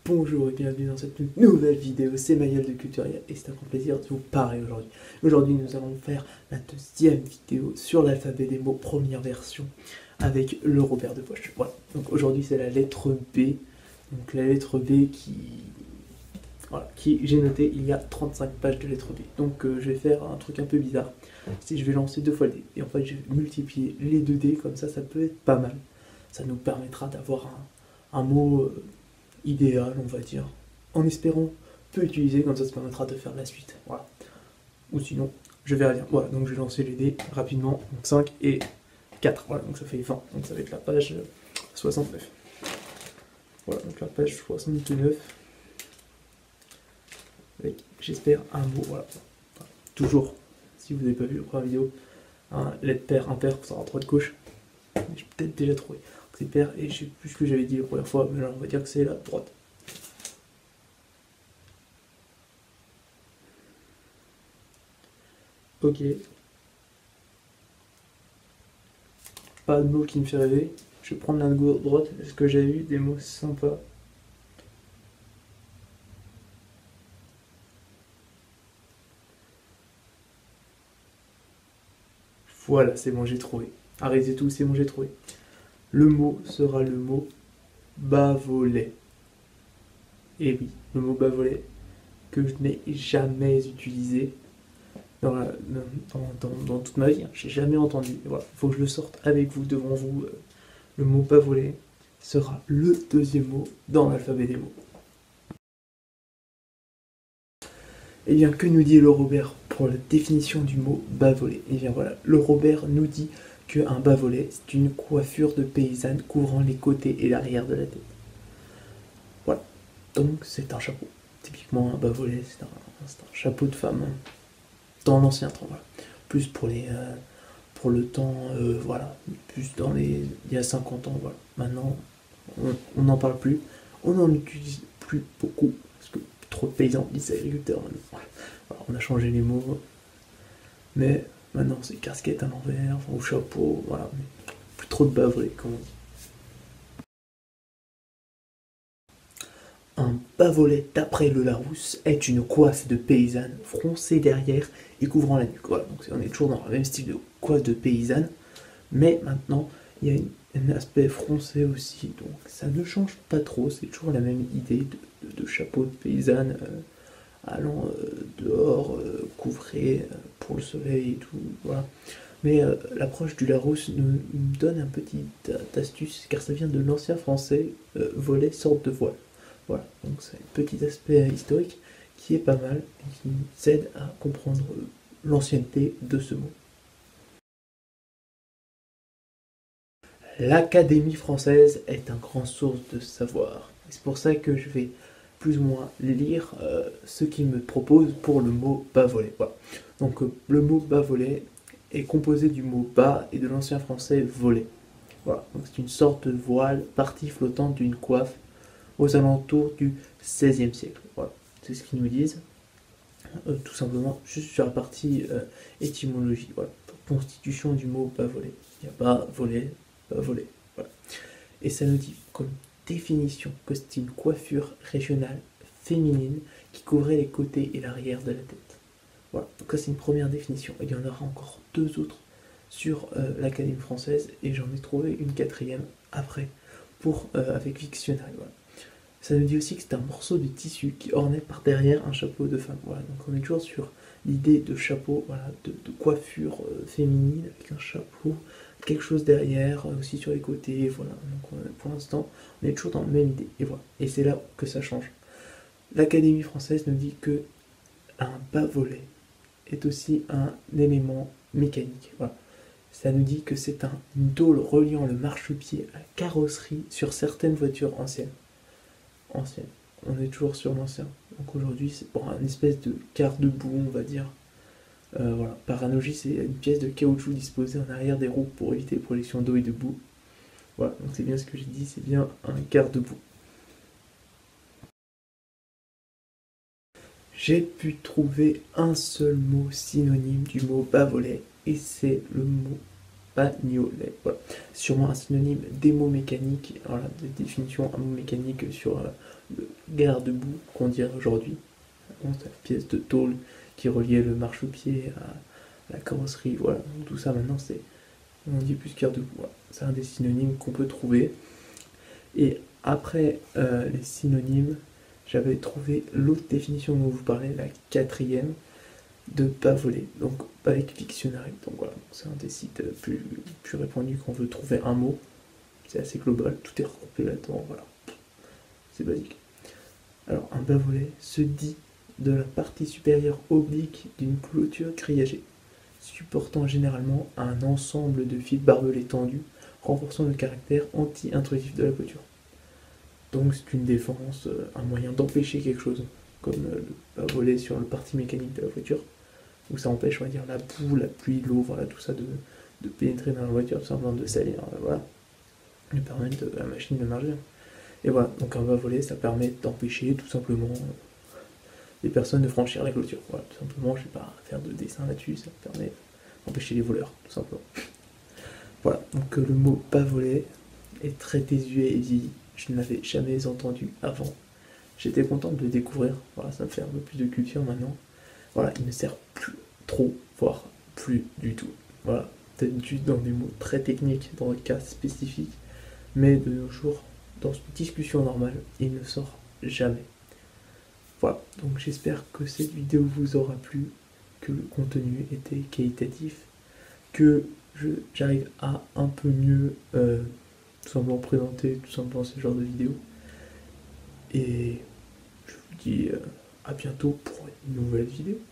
Bonjour et bienvenue dans cette nouvelle vidéo, c'est Manuel de Culturia et c'est un grand plaisir de vous parler aujourd'hui. Aujourd'hui nous allons faire la deuxième vidéo sur l'alphabet des mots première version avec le Robert de poche. Voilà, donc aujourd'hui c'est la lettre B, donc la lettre B qui j'ai noté il y a 35 pages de lettre B. Donc je vais faire un truc un peu bizarre, si je vais lancer deux fois le dé et en fait je vais multiplier les deux dés, comme ça peut être pas mal. Ça nous permettra d'avoir un mot idéal, on va dire, en espérant peu utiliser, comme ça permettra de faire la suite. Voilà. Ou sinon, je verrai bien. Voilà, donc je vais lancer les dés rapidement. Donc 5 et 4. Voilà, donc ça fait 20. Donc ça va être la page 69. Voilà, donc la page 69. Avec, j'espère, un mot. Voilà. Toujours, si vous n'avez pas vu la première vidéo, un lettre pair, impair, ça aura 3 de gauche. J'ai peut-être déjà trouvé. C'est pair et je sais plus ce que j'avais dit la première fois, mais là on va dire que c'est la droite. Ok. Pas de mots qui me fait rêver. Je vais prendre la droite. Est-ce que j'ai eu des mots sympas? Voilà, c'est bon, j'ai trouvé. Arrêtez tout, c'est bon, j'ai trouvé. Le mot sera le mot bavolet. Et oui, le mot bavolet que je n'ai jamais utilisé dans toute ma vie. J'ai jamais entendu. Voilà, il faut que je le sorte avec vous, devant vous. Le mot bavolet sera le deuxième mot dans l'alphabet des mots. Eh bien, que nous dit le Robert pour la définition du mot bavolet? Eh bien voilà, le Robert nous dit qu'un bavolet, c'est une coiffure de paysanne couvrant les côtés et l'arrière de la tête. Voilà, donc c'est un chapeau. Typiquement un bavolet, c'est un chapeau de femme, hein, dans l'ancien temps, voilà. Plus pour le temps, voilà, plus il y a 50 ans, voilà. Maintenant, on n'en parle plus, on n'en utilise plus beaucoup, parce que trop de paysans disent agriculteurs maintenant. Voilà, on a changé les mots, mais maintenant c'est casquette à l'envers, ou chapeau, voilà, mais plus trop de bavolet, comme on dit. Un bavolet, d'après le Larousse, est une coiffe de paysanne froncée derrière et couvrant la nuque. Voilà, donc on est toujours dans le même style de coiffe de paysanne, mais maintenant il y a un aspect froncé aussi, donc ça ne change pas trop, c'est toujours la même idée de chapeau de paysanne allant dehors, couvré pour le soleil et tout, voilà. Mais l'approche du Larousse nous donne un petit astuce, car ça vient de l'ancien français volet, sorte de voile. Voilà, donc c'est un petit aspect historique qui est pas mal et qui nous aide à comprendre l'ancienneté de ce mot. L'Académie française est un grand source de savoir. C'est pour ça que je vais plus ou moins lire ce qu'il me propose pour le mot bavolet. Voilà. Donc le mot bavolet est composé du mot bas et de l'ancien français volet. Voilà. Donc c'est une sorte de voile, partie flottante d'une coiffe aux alentours du XVIe siècle. Voilà. C'est ce qu'ils nous disent. Tout simplement, juste sur la partie étymologie. Voilà. Constitution du mot bavolet. Il n'y a pas volet, volet. Voilà. Et ça nous dit comme définition que c'est une coiffure régionale féminine qui couvrait les côtés et l'arrière de la tête. Voilà, donc ça c'est une première définition. Il y en aura encore deux autres sur l'Académie française et j'en ai trouvé une quatrième après avec Victionary. Voilà. Ça nous dit aussi que c'est un morceau de tissu qui ornait par derrière un chapeau de femme. Voilà, donc on est toujours sur l'idée de chapeau, voilà, de coiffure féminine avec un chapeau, quelque chose derrière, aussi sur les côtés, voilà. Donc pour l'instant, on est toujours dans la même idée. Et voilà. Et c'est là que ça change. L'Académie française nous dit que un bas-volet est aussi un élément mécanique. Voilà. Ça nous dit que c'est une tôle reliant le marchepied à la carrosserie sur certaines voitures anciennes. On est toujours sur l'ancien. Donc aujourd'hui, c'est pour un espèce de garde-boue, on va dire. Voilà. Par analogie, c'est une pièce de caoutchouc disposée en arrière des roues pour éviter les projections d'eau et de boue. Voilà, donc c'est bien ce que j'ai dit, c'est bien un garde-boue. J'ai pu trouver un seul mot synonyme du mot bavolet, et c'est le mot bagnolet. Voilà. Sûrement un synonyme d'émo-mécanique, voilà, des définitions un mot mécanique sur le garde-boue qu'on dirait aujourd'hui. C'est la pièce de tôle qui reliait le marchepied à la carrosserie. Voilà, donc tout ça maintenant c'est, on dit plus garde-boue. Voilà. C'est un des synonymes qu'on peut trouver. Et après les synonymes, j'avais trouvé l'autre définition dont vous parlez, la quatrième, de bavoler, donc avec Dictionary. Donc voilà, c'est un des sites plus répandus quand on veut trouver un mot. C'est assez global, tout est regroupé là-dedans, voilà. C'est basique. Alors, un bavolet se dit de la partie supérieure oblique d'une clôture grillagée, supportant généralement un ensemble de fils barbelés tendus, renforçant le caractère anti-intrusif de la clôture. Donc c'est une défense, un moyen d'empêcher quelque chose, comme le bavolet sur le parti mécanique de la voiture, où ça empêche, on va dire, la boue, la pluie, l'eau, voilà, tout ça de pénétrer dans la voiture, tout simplement de salir, voilà, de permettre à la machine de marcher. Et voilà, donc un bas-volet, ça permet d'empêcher tout simplement les personnes de franchir la clôture. Voilà, tout simplement, je ne vais pas faire de dessin là-dessus, ça permet d'empêcher les voleurs, tout simplement. Voilà, donc le mot bas-volet est très désuet et dit, je ne l'avais jamais entendu avant. J'étais content de le découvrir, voilà, ça me fait un peu plus de culture maintenant. Voilà, il ne sert plus trop, voire plus du tout. Voilà, peut-être juste dans des mots très techniques, dans des cas spécifiques, mais de nos jours, dans une discussion normale, il ne sort jamais. Voilà, donc j'espère que cette vidéo vous aura plu, que le contenu était qualitatif, que j'arrive à un peu mieux tout simplement présenter tout simplement ce genre de vidéo. Et je vous dis à bientôt pour une nouvelle vidéo.